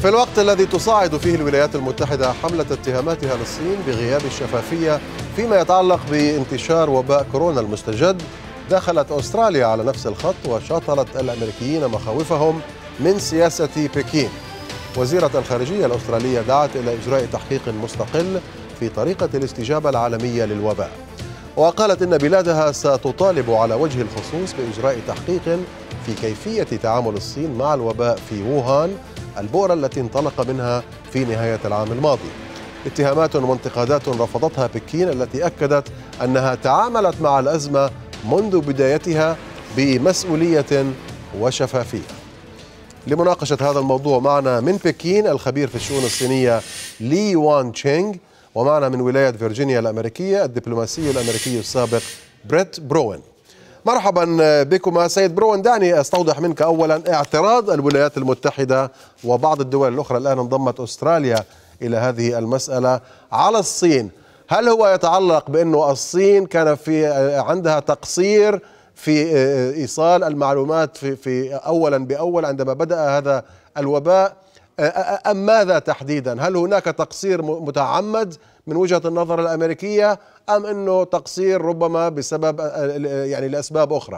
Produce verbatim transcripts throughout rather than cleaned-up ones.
في الوقت الذي تصاعد فيه الولايات المتحدة حملة اتهاماتها للصين بغياب الشفافية فيما يتعلق بانتشار وباء كورونا المستجد، دخلت أستراليا على نفس الخط وشاطرت الأمريكيين مخاوفهم من سياسة بكين. وزيرة الخارجية الأسترالية دعت إلى إجراء تحقيق مستقل في طريقة الاستجابة العالمية للوباء، وقالت إن بلادها ستطالب على وجه الخصوص بإجراء تحقيق في كيفية تعامل الصين مع الوباء في ووهان، البؤرة التي انطلق منها في نهاية العام الماضي. اتهامات وانتقادات رفضتها بكين، التي أكدت أنها تعاملت مع الأزمة منذ بدايتها بمسؤولية وشفافية. لمناقشة هذا الموضوع معنا من بكين الخبير في الشؤون الصينية لي وان تشينغ، ومعنا من ولاية فيرجينيا الأمريكية الدبلوماسي الأمريكي السابق بريت بروين. مرحبا بكما سيد بروين. دعني أستوضح منك أولا اعتراض الولايات المتحدة وبعض الدول الأخرى، الآن انضمت أستراليا إلى هذه المسألة، على الصين. هل هو يتعلق بأنه الصين كان في عندها تقصير في إيصال المعلومات في, في أولا بأول عندما بدأ هذا الوباء، أم ماذا تحديدا؟ هل هناك تقصير متعمد من وجهة النظر الأمريكية، أم أنه تقصير ربما بسبب يعني لأسباب أخرى؟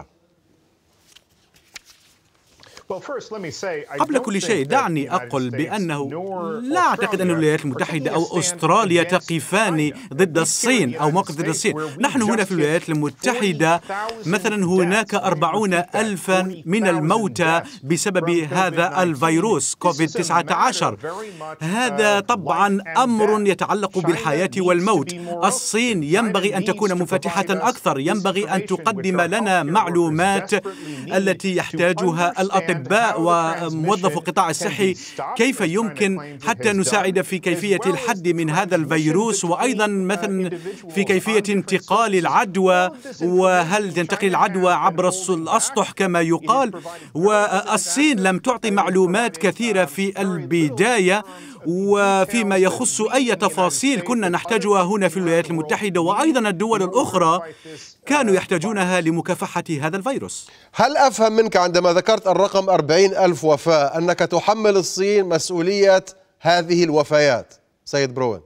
قبل كل شيء دعني أقل بأنه لا أعتقد أن الولايات المتحدة أو أستراليا تقفان ضد الصين أو موقف ضد الصين. نحن هنا في الولايات المتحدة مثلا هناك أربعون ألفا من الموتى بسبب هذا الفيروس كوفيد تسعة عشر. هذا طبعا أمر يتعلق بالحياة والموت. الصين ينبغي أن تكون منفتحة أكثر، ينبغي أن تقدم لنا معلومات التي يحتاجها الأطباء وموظفو القطاع الصحي، كيف يمكن حتى نساعد في كيفية الحد من هذا الفيروس، وأيضا مثلا في كيفية انتقال العدوى، وهل تنتقل العدوى عبر الأسطح كما يقال. والصين لم تعطي معلومات كثيرة في البداية، وفيما يخص أي تفاصيل كنا نحتاجها هنا في الولايات المتحدة، وأيضا الدول الأخرى كانوا يحتاجونها لمكافحة هذا الفيروس. هل أفهم منك عندما ذكرت الرقم أربعين ألف وفاة أنك تحمل الصين مسؤولية هذه الوفيات سيد بروين؟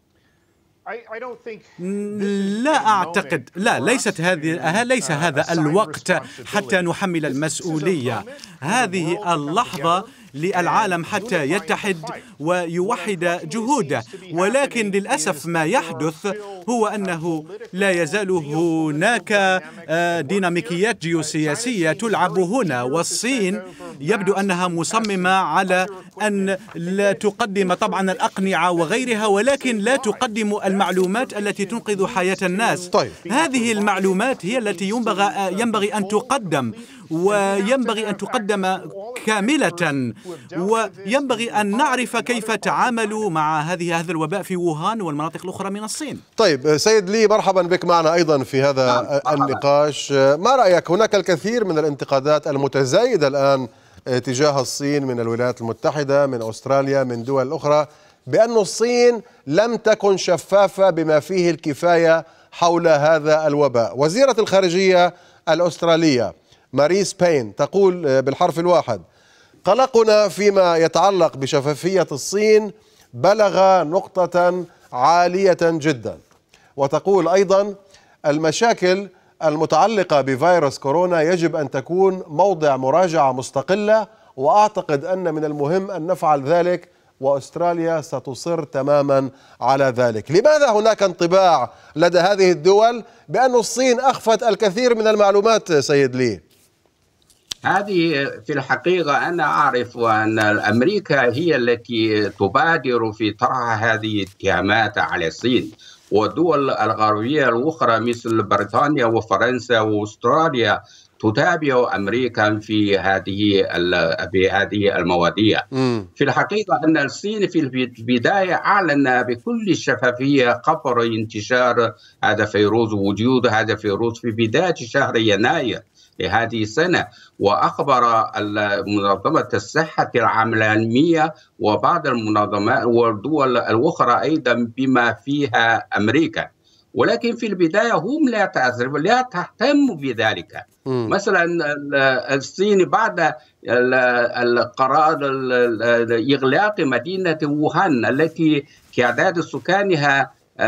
لا أعتقد، لا ليست هذه ليس هذا الوقت حتى نحمل المسؤولية. هذه اللحظة للعالم حتى يتحد ويوحد جهوده، ولكن للأسف ما يحدث هو أنه لا يزال هناك ديناميكيات جيوسياسية تلعب هنا، والصين يبدو أنها مصممة على أن لا تقدم طبعا الأقنعة وغيرها، ولكن لا تقدم المعلومات التي تنقذ حياة الناس. طيب. هذه المعلومات هي التي ينبغي ينبغي أن تقدم، وينبغي أن تقدم كاملة، وينبغي أن نعرف كيف تعاملوا مع هذه هذا الوباء في ووهان والمناطق الأخرى من الصين. طيب سيد لي، مرحبا بك معنا أيضا في هذا النقاش. ما رأيك؟ هناك الكثير من الانتقادات المتزايدة الآن تجاه الصين من الولايات المتحدة، من أستراليا، من دول أخرى، بأن الصين لم تكن شفافة بما فيه الكفاية حول هذا الوباء. وزيرة الخارجية الأسترالية ماريس بين تقول بالحرف الواحد: قلقنا فيما يتعلق بشفافية الصين بلغ نقطة عالية جدا. وتقول أيضا: المشاكل المتعلقة بفيروس كورونا يجب أن تكون موضع مراجعة مستقلة، وأعتقد أن من المهم أن نفعل ذلك، وأستراليا ستصر تماما على ذلك. لماذا هناك انطباع لدى هذه الدول بأن الصين أخفت الكثير من المعلومات سيد لي؟ هذه في الحقيقة أنا أعرف أن أمريكا هي التي تبادر في طرح هذه الاتهامات على الصين، والدول الغربية الأخرى مثل بريطانيا وفرنسا وأستراليا تتابع أمريكا في هذه في هذه المواضيع. في الحقيقة أن الصين في البداية أعلن بكل شفافية قبل انتشار هذا الفيروس، وجود هذا الفيروس في بداية شهر يناير لهذه السنة، وأخبر منظمة الصحة العالمية وبعض المنظمات والدول الأخرى أيضا بما فيها أمريكا. ولكن في البداية هم لا تعرف لا تهتم بذلك. م. مثلا الصين بعد القرار إغلاق مدينة ووهان التي تعداد سكانها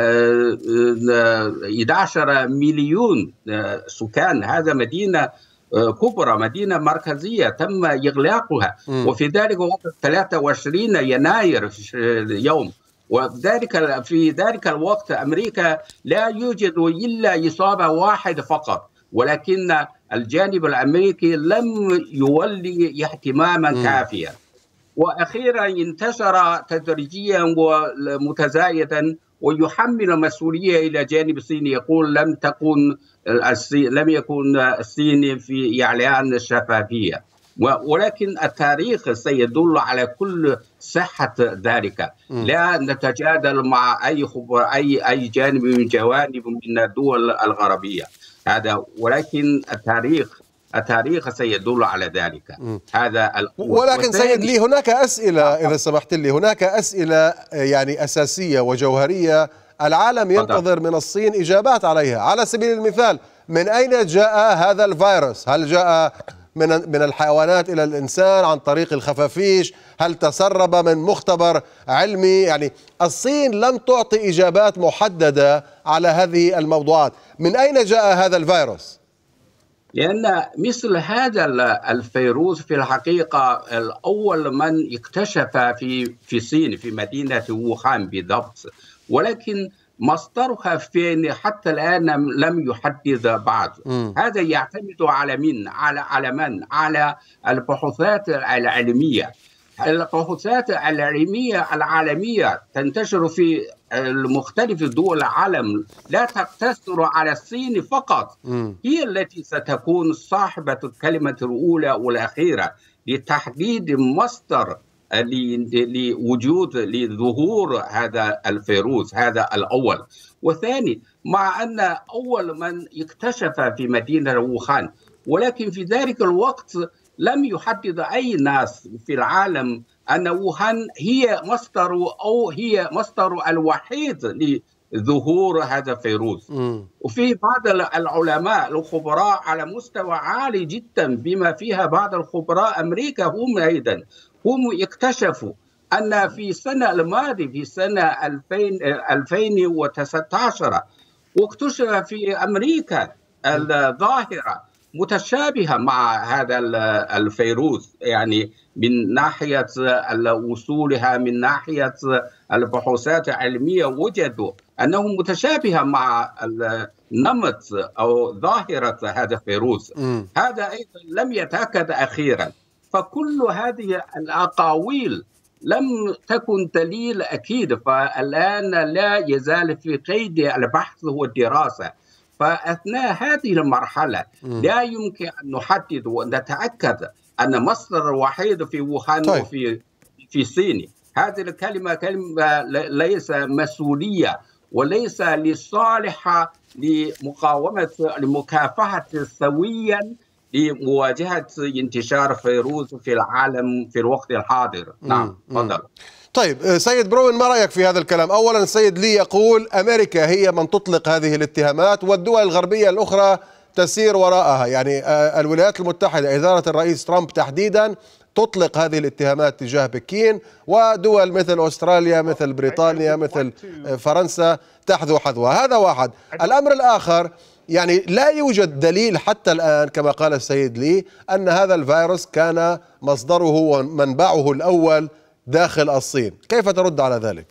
أحد عشر مليون سكان، هذا مدينة كبرى، مدينة مركزية تم إغلاقها. م. وفي ذلك وقت ثلاثة وعشرين يناير يوم، وذلك في ذلك الوقت أمريكا لا يوجد إلا إصابة واحدة فقط، ولكن الجانب الأمريكي لم يولي اهتماما كافيا. وأخيرا انتشر تدريجيا ومتزايدا ويحمل المسؤولية إلى جانب الصين، يقول لم تكن الصين لم يكن الصين في إعلان الشفافية، ولكن التاريخ سيدل على كل صحة ذلك. م. لا نتجادل مع أي خبر أي أي جانب من جوانب من الدول الغربية هذا، ولكن التاريخ التاريخ سيدل على ذلك. م. هذا ولكن سيد لي هناك أسئلة إذا سمحت لي، هناك أسئلة يعني أساسية وجوهرية العالم ينتظر من الصين إجابات عليها. على سبيل المثال، من أين جاء هذا الفيروس؟ هل جاء من من الحيوانات إلى الإنسان عن طريق الخفافيش؟ هل تسرب من مختبر علمي؟ يعني الصين لم تعطي إجابات محددة على هذه الموضوعات. من أين جاء هذا الفيروس؟ لأن مثل هذا الفيروس في الحقيقة الأول من اكتشف في في الصين في مدينة ووهان بالضبط، ولكن مصدرها فين حتى الآن لم يحدد بعد. م. هذا يعتمد على من؟ على على من؟ على البحوثات العلمية. البحوثات العلمية العالمية تنتشر في مختلف دول العالم، لا تقتصر على الصين فقط. م. هي التي ستكون صاحبة الكلمة الأولى والأخيرة لتحديد مصدر لوجود لظهور هذا الفيروس، هذا الأول. وثاني، مع أن أول من اكتشف في مدينة ووهان، ولكن في ذلك الوقت لم يحدد أي ناس في العالم أن ووهان هي مصدر أو هي مصدر الوحيد لظهور هذا الفيروس. م. وفي بعض العلماء الخبراء على مستوى عالي جدا بما فيها بعض الخبراء أمريكا هم أيضا هم اكتشفوا أن في السنة الماضية في سنة ألفين وتسعة عشر واكتشف في أمريكا الظاهرة متشابهة مع هذا الفيروس، يعني من ناحية وصولها من ناحية البحوثات العلمية وجدوا أنه متشابهة مع النمط أو ظاهرة هذا الفيروس. م. هذا أيضا لم يتأكد أخيرا. فكل هذه الأقاويل لم تكن دليل أكيد، فالآن لا يزال في قيد البحث والدراسة. فأثناء هذه المرحلة م. لا يمكن أن نحدد ونتأكد أن مصدر وحيد في ووهان. طيب. وفي في الصين. هذه الكلمة كلمة ليس مسؤولية وليس لصالحة لمقاومة لمكافحة سويا لمواجهة انتشار فيروس في العالم في الوقت الحاضر. نعم، تفضل. طيب سيد بروين، ما رأيك في هذا الكلام؟ أولا السيد لي يقول أمريكا هي من تطلق هذه الاتهامات والدول الغربية الأخرى تسير وراءها، يعني الولايات المتحدة إدارة الرئيس ترامب تحديدا تطلق هذه الاتهامات تجاه بكين، ودول مثل أستراليا مثل بريطانيا مثل فرنسا تحذو حذوها. هذا واحد. الأمر الآخر، يعني لا يوجد دليل حتى الآن كما قال السيد لي أن هذا الفيروس كان مصدره ومنبعه الأول داخل الصين. كيف ترد على ذلك؟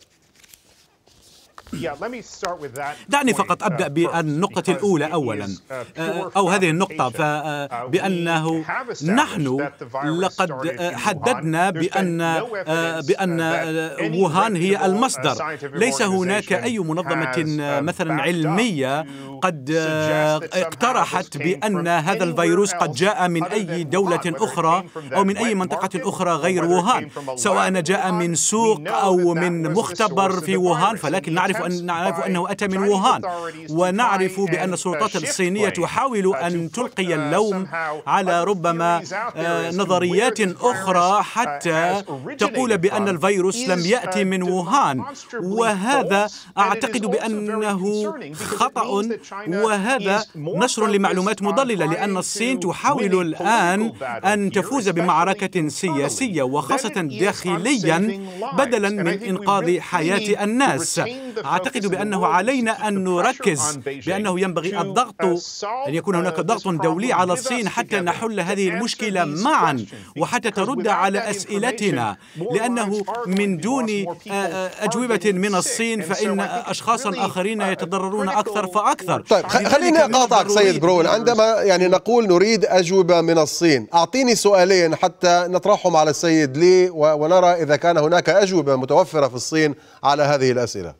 دعني فقط أبدأ بالنقطة الأولى أولا، أو هذه النقطة، بأنه نحن لقد حددنا بأن بأن ووهان هي المصدر. ليس هناك أي منظمة مثلا علمية قد اقترحت بأن هذا الفيروس قد جاء من أي دولة أخرى أو من أي منطقة أخرى غير ووهان، سواء جاء من سوق أو من مختبر في ووهان. فلكن نعرف أن نعرف أنه أتى من ووهان، ونعرف بأن السلطات الصينية تحاول أن تلقي اللوم على ربما نظريات أخرى حتى تقول بأن الفيروس لم يأتي من ووهان، وهذا أعتقد بأنه خطأ، وهذا نشر لمعلومات مضللة، لأن الصين تحاول الآن أن تفوز بمعركة سياسية وخاصة داخليا بدلا من إنقاذ حياة الناس. أعتقد بأنه علينا أن نركز بأنه ينبغي الضغط، أن يكون هناك ضغط دولي على الصين حتى نحل هذه المشكلة معا وحتى ترد على أسئلتنا، لأنه من دون أجوبة من الصين فإن أشخاصا آخرين يتضررون أكثر فأكثر. طيب خليني أقاطعك سيد برون، عندما يعني نقول نريد أجوبة من الصين، أعطيني سؤالين حتى نطرحهم على السيد لي ونرى إذا كان هناك أجوبة متوفرة في الصين على هذه الأسئلة.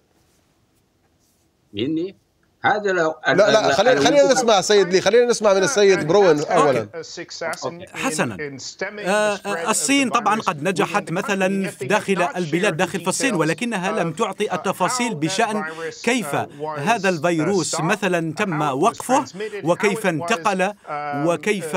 مني؟ هذا لو لا لا خلينا خلينا نسمع سيد لي، خلينا نسمع من السيد برون أولا. حسنا، الصين طبعا قد نجحت مثلا داخل البلاد داخل في الصين، ولكنها لم تعطي التفاصيل بشأن كيف هذا الفيروس مثلا تم وقفه وكيف انتقل وكيف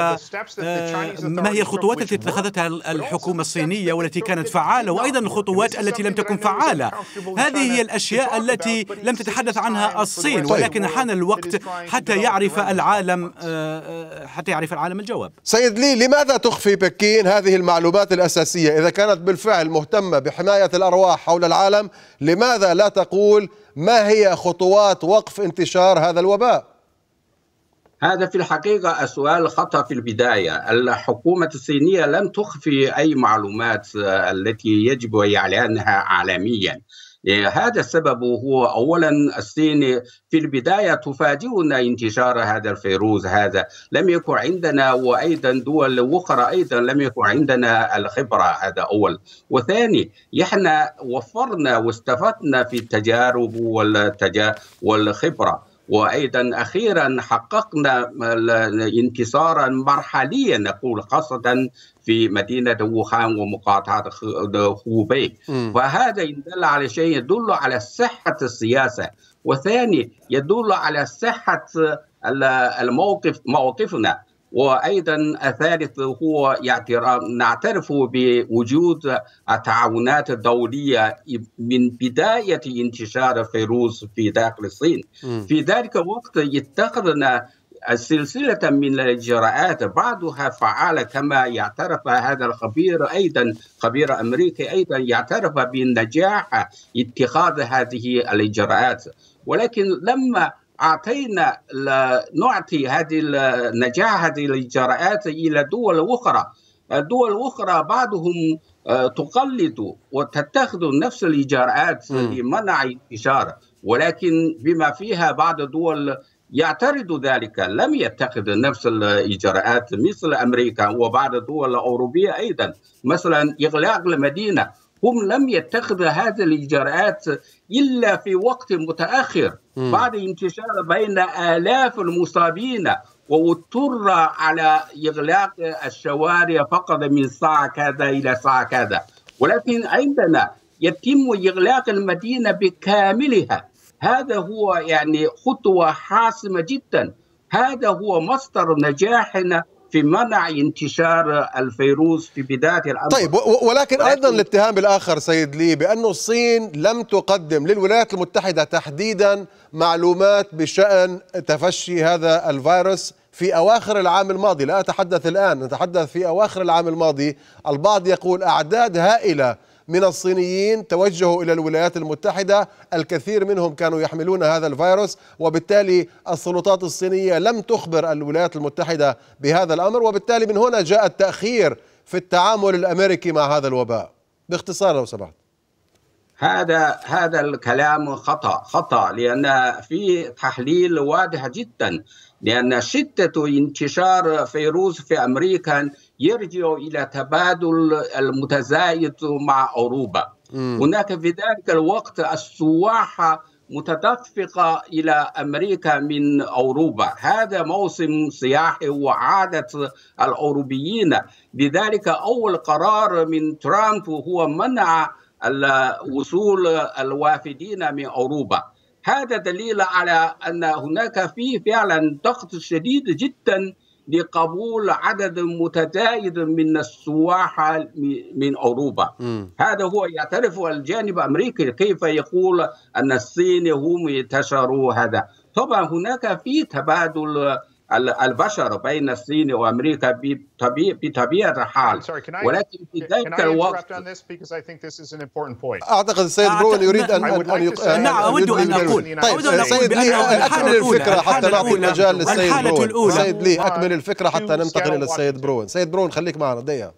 ما هي الخطوات التي اتخذتها الحكومة الصينية والتي كانت فعالة، وأيضا الخطوات التي لم تكن فعالة. هذه هي الأشياء التي لم تتحدث عنها الصين، ولكن لكن حان الوقت حتى يعرف العالم حتى يعرف العالم الجواب. سيد لي، لماذا تخفي بكين هذه المعلومات الأساسية؟ إذا كانت بالفعل مهتمة بحماية الأرواح حول العالم، لماذا لا تقول ما هي خطوات وقف انتشار هذا الوباء؟ هذا في الحقيقة السؤال خطأ في البداية. الحكومة الصينية لم تخفي أي معلومات التي يجب إعلانها عالميا. هذا السبب هو أولا الصين في البداية تفاجئنا انتشار هذا الفيروس، هذا لم يكن عندنا، وأيضا دول أخرى أيضا لم يكن عندنا الخبرة، هذا أول. وثاني احنا وفرنا واستفدنا في التجارب والتجا والخبرة، وأيضا أخيرا حققنا انتصارا مرحليا نقول، خاصة في مدينة ووهان ومقاطعة خوبي. فهذا يدل على شيء يدل على صحة السياسة، وثاني يدل على صحة الموقف موقفنا، وأيضا الثالث هو نعترف بوجود التعاونات الدولية من بداية انتشار الفيروس في داخل الصين. في ذلك الوقت اتخذنا سلسلة من الإجراءات بعضها فعالة كما يعترف هذا الخبير، أيضا خبير أمريكي أيضا يعترف بالنجاح اتخاذ هذه الإجراءات. ولكن لما أعطينا نعطي هذه النجاح هذه الإجراءات إلى دول أخرى، الدول الأخرى بعضهم تقلد وتتخذ نفس الإجراءات لمنع انتشار، ولكن بما فيها بعض الدول يعترض ذلك، لم يتخذ نفس الإجراءات مثل أمريكا وبعض الدول الأوروبية أيضا، مثلا إغلاق المدينة، هم لم يتخذوا هذه الإجراءات إلا في وقت متأخر بعد انتشار بين آلاف المصابين، واضطر على إغلاق الشوارع فقط من ساعة كذا إلى ساعة كذا. ولكن عندنا يتم إغلاق المدينة بكاملها، هذا هو يعني خطوة حاسمة جدا، هذا هو مصدر نجاحنا في منع انتشار الفيروس في بداية الأمر. طيب، ولكن أيضا الاتهام الآخر سيد لي بأن الصين لم تقدم للولايات المتحدة تحديدا معلومات بشأن تفشي هذا الفيروس في أواخر العام الماضي. لا أتحدث الآن، نتحدث في أواخر العام الماضي. البعض يقول أعداد هائلة من الصينيين توجهوا إلى الولايات المتحدة، الكثير منهم كانوا يحملون هذا الفيروس، وبالتالي السلطات الصينية لم تخبر الولايات المتحدة بهذا الأمر، وبالتالي من هنا جاء التأخير في التعامل الأمريكي مع هذا الوباء. باختصار لو سمحت. هذا هذا الكلام خطأ خطأ لأن في تحليل واضح جدا، لأن شدة انتشار فيروس في أمريكا يرجع إلى تبادل المتزايد مع أوروبا. م. هناك في ذلك الوقت السواح متدفقة إلى أمريكا من أوروبا، هذا موسم سياحي وعادة الأوروبيين. لذلك أول قرار من ترامب هو منع وصول الوافدين من أوروبا. هذا دليل على أن هناك في فعلا ضغط شديد جدا لقبول عدد متزايد من السواح من أوروبا. م. هذا هو يعترف الجانب الأمريكي. كيف يقول أن الصين هم ينتشروا هذا؟ طبعا هناك في تبادل البشر بين الصين وأمريكا بطبيعة الحال، ولكن في ذلك الوقت أعتقد السيد برون يريد أن أن نعم أود أن أقول طيب سيد لي أكمل الفكرة حتى نعطي المجال للسيد برون. سيد لي أكمل الفكرة حتى ننتقل إلى السيد برون. سيد برون خليك معنا دقيقة.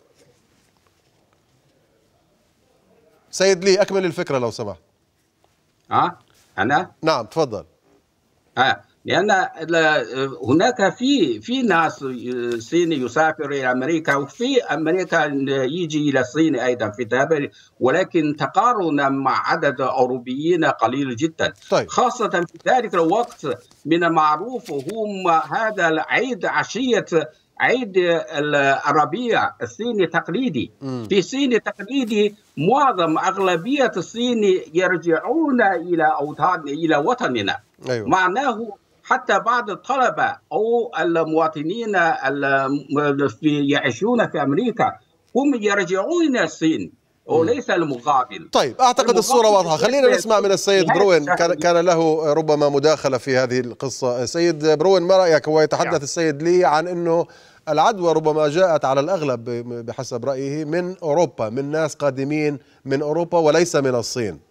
سيد لي أكمل الفكرة لو سمحت. أه أنا نعم تفضل. أه لأن هناك في في ناس صيني يسافر إلى أمريكا، وفي أمريكا يجي إلى الصين أيضا في تابع، ولكن تقارنا مع عدد أوروبيين قليل جدا. طيب. خاصة في ذلك الوقت من المعروف هم هذا العيد عشية عيد الربيع الصيني التقليدي. م. في الصين التقليدي معظم أغلبية الصين يرجعون إلى أوطان إلى وطننا. أيوة. معناه حتى بعض الطلبة أو المواطنين الذين يعيشون في أمريكا هم يرجعون إلى الصين وليس المقابل. طيب أعتقد الصورة واضحة. خلينا نسمع من السيد برون، كان له ربما مداخلة في هذه القصة. سيد برون ما رأيك؟ هو يتحدث السيد لي عن أنه العدوى ربما جاءت على الأغلب بحسب رأيه من أوروبا، من ناس قادمين من أوروبا وليس من الصين.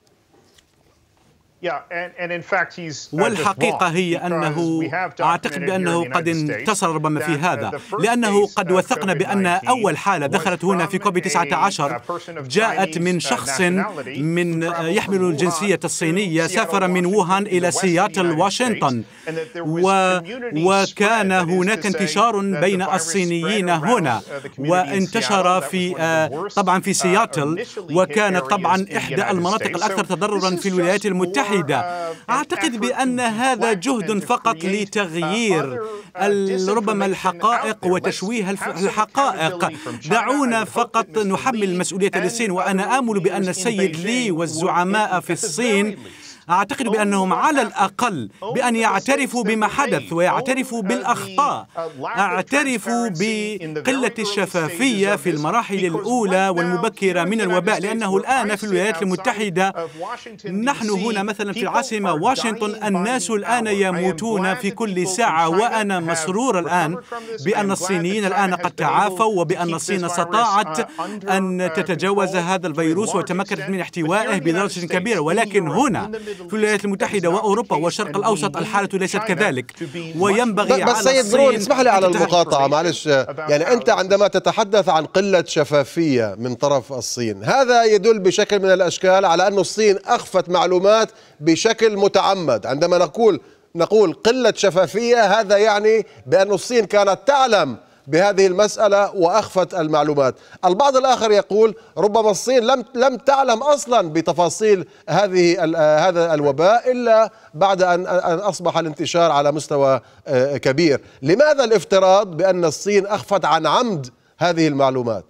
والحقيقة هي أنه أعتقد بأنه قد انتصر ربما في هذا، لأنه قد وثقنا بأن أول حالة دخلت هنا في كوب تسعة عشر جاءت من شخص من يحمل الجنسية الصينية، سافر من ووهان إلى سياتل واشنطن، و وكان هناك انتشار بين الصينيين هنا، وانتشر في طبعا في سياتل، وكانت طبعا إحدى المناطق الأكثر تضررا في الولايات المتحدة. أعتقد بأن هذا جهد فقط لتغيير ربما الحقائق وتشويه الحقائق. دعونا فقط نحمل المسؤولية للصين، وأنا آمل بأن السيد لي والزعماء في الصين أعتقد بأنهم على الأقل بأن يعترفوا بما حدث ويعترفوا بالأخطاء، اعترفوا بقلة الشفافية في المراحل الأولى والمبكرة من الوباء، لأنه الآن في الولايات المتحدة نحن هنا مثلا في العاصمة واشنطن الناس الآن يموتون في كل ساعة، وأنا مسرور الآن بأن الصينيين الآن قد تعافوا وبأن الصين استطاعت أن تتجاوز هذا الفيروس وتمكنت من احتوائه بدرجة كبيرة. ولكن هنا في الولايات المتحدة وأوروبا والشرق الأوسط الحالة ليست كذلك، وينبغي على بس سيد برون اسمح لي على المقاطعة معلش، يعني أنت عندما تتحدث عن قلة شفافية من طرف الصين هذا يدل بشكل من الأشكال على أن الصين أخفت معلومات بشكل متعمد. عندما نقول نقول قلة شفافية هذا يعني بأن الصين كانت تعلم بهذه المسألة وأخفت المعلومات. البعض الآخر يقول ربما الصين لم لم تعلم أصلا بتفاصيل هذه هذا الوباء إلا بعد أن أصبح الانتشار على مستوى كبير. لماذا الافتراض بأن الصين أخفت عن عمد هذه المعلومات؟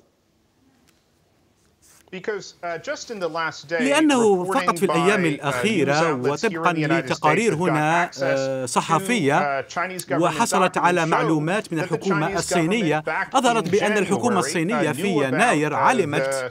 لأنه فقط في الأيام الأخيرة وطبقا لتقارير هنا صحفية وحصلت على معلومات من الحكومة الصينية أظهرت بأن الحكومة الصينية في يناير علمت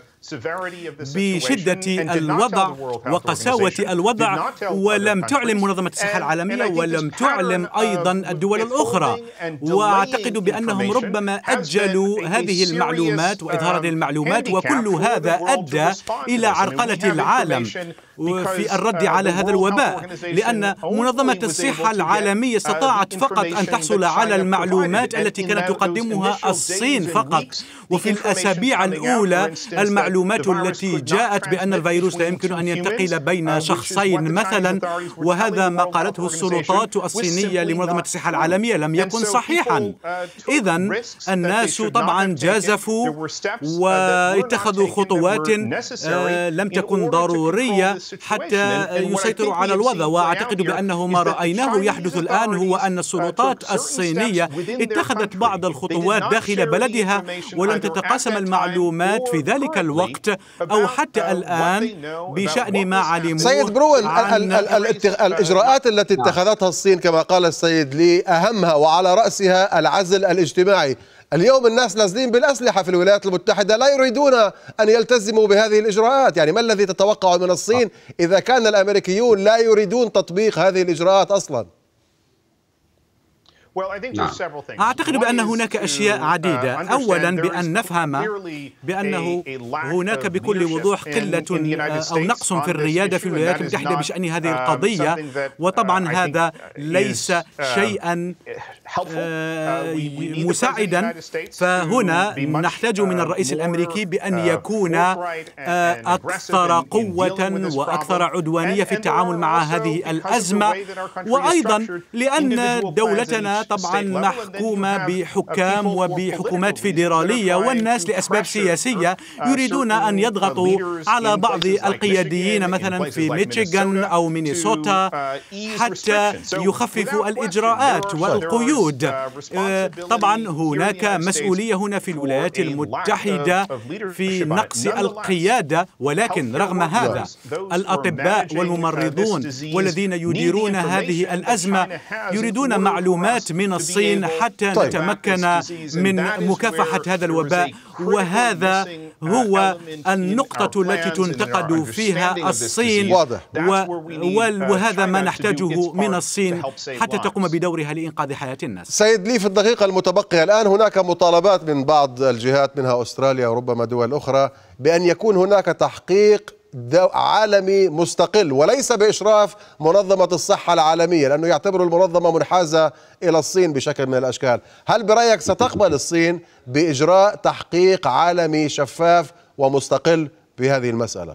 بشدة الوضع وقساوة الوضع، ولم تعلم منظمة الصحة العالمية ولم تعلم أيضا الدول الأخرى، وأعتقد بأنهم ربما أجلوا هذه المعلومات وإظهار هذه المعلومات، وكل هذا أدى إلى عرقلة العالم في الرد على هذا الوباء، لأن منظمة الصحة العالمية استطاعت فقط أن تحصل على المعلومات التي كانت تقدمها الصين فقط. وفي الأسابيع الأولى المعلومات التي جاءت بأن الفيروس لا يمكن أن ينتقل بين شخصين مثلا، وهذا ما قالته السلطات الصينية لمنظمة الصحة العالمية لم يكن صحيحا. إذن الناس طبعا جازفوا واتخذوا خطوات لم تكن ضرورية حتى يسيطروا على الوضع. وأعتقد بأنه ما رأيناه يحدث الآن هو أن السلطات الصينية اتخذت بعض الخطوات داخل بلدها ولم تتقاسم المعلومات في ذلك الوقت الوقت أو حتى الآن بشأن ما علموه. سيد برون، الإجراءات التي اتخذتها الصين كما قال السيد لي أهمها وعلى رأسها العزل الاجتماعي. اليوم الناس نازلين بالأسلحة في الولايات المتحدة لا يريدون أن يلتزموا بهذه الإجراءات. يعني ما الذي تتوقع من الصين إذا كان الأمريكيون لا يريدون تطبيق هذه الإجراءات أصلا؟ أعتقد بأن هناك أشياء عديدة. أولا بأن نفهم بأنه هناك بكل وضوح قلة أو نقص في الريادة في الولايات المتحدة بشأن هذه القضية، وطبعا هذا ليس شيئا مساعدا. فهنا نحتاج من الرئيس الأمريكي بأن يكون أكثر قوة وأكثر عدوانية في التعامل مع هذه الأزمة، وأيضا لأن دولتنا طبعا محكومة بحكام وبحكومات فيدرالية، والناس لأسباب سياسية يريدون أن يضغطوا على بعض القياديين مثلا في ميشيغان أو مينيسوتا حتى يخففوا الإجراءات والقيود. طبعا هناك مسؤولية هنا في الولايات المتحدة في نقص القيادة، ولكن رغم هذا الأطباء والممرضون والذين يديرون هذه الأزمة يريدون معلومات من الصين حتى طيب. نتمكن من مكافحة هذا الوباء، وهذا هو النقطة التي تنتقد فيها الصين، وهذا ما نحتاجه من الصين حتى تقوم بدورها لإنقاذ حياة الناس. سيد لي، في الدقيقة المتبقية الآن هناك مطالبات من بعض الجهات منها أستراليا وربما دول أخرى بأن يكون هناك تحقيق عالمي مستقل وليس بإشراف منظمة الصحة العالمية، لأنه يعتبر المنظمة منحازة إلى الصين بشكل من الأشكال. هل برأيك ستقبل الصين بإجراء تحقيق عالمي شفاف ومستقل بهذه المسألة؟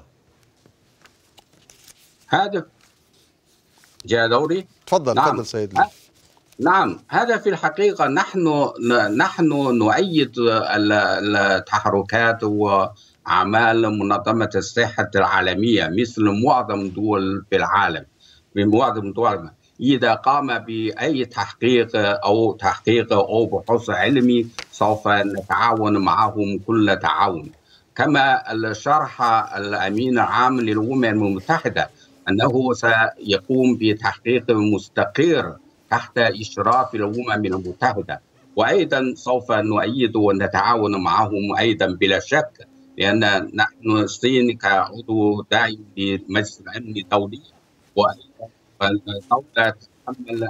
هذا جاء دوري. تفضل. نعم. تفضل سيد لي. نعم، هذا في الحقيقة نحن نحن نؤيد التحركات وأعمال منظمة الصحة العالمية مثل معظم دول في العالم. بمعظم الدول إذا قام بأي تحقيق أو تحقيق أو بحث علمي سوف نتعاون معهم كل تعاون. كما شرح الأمين العام للأمم المتحدة أنه سيقوم بتحقيق مستقر تحت إشراف الأمم المتحدة، وأيضا سوف نؤيد ونتعاون معهم أيضا بلا شك، لأن نحن الصين كعضو داعم لمجلس الأمن الدولي والدولة تتحمل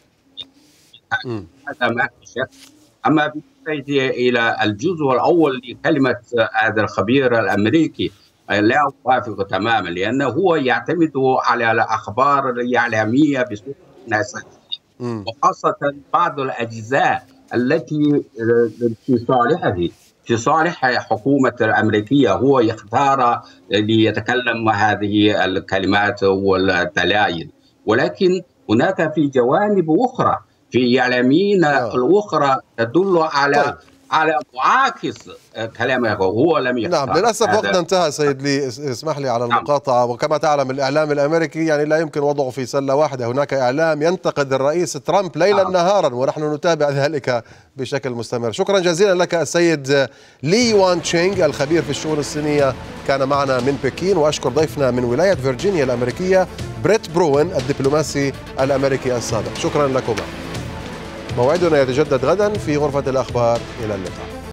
هذا ما في شك. أما بالنسبة إلى الجزء الأول لكلمة هذا الخبير الأمريكي لا أوافق تماما، لأنه هو يعتمد على الأخبار الإعلامية بصورة أساسية، وخاصة بعض الأجزاء التي في صالحه في صالح حكومة الأمريكية هو يختار ليتكلم هذه الكلمات والدلائل. ولكن هناك في جوانب أخرى في إعلاميين الأخرى تدل على طيب. على معاكس كلامه، هو لم يختار. نعم، للأسف وقتنا انتهى سيد لي، اسمح لي على المقاطعة. وكما تعلم الإعلام الأمريكي يعني لا يمكن وضعه في سلة واحدة، هناك إعلام ينتقد الرئيس ترامب ليلا نعم. نهارا، ونحن نتابع ذلك بشكل مستمر. شكرا جزيلا لك السيد لي يوان تشينغ الخبير في الشؤون الصينية، كان معنا من بكين. وأشكر ضيفنا من ولاية فيرجينيا الأمريكية بريت برون الدبلوماسي الأمريكي السابق. شكرا لكما. موعدنا يتجدد غدا في غرفة الأخبار. إلى اللقاء.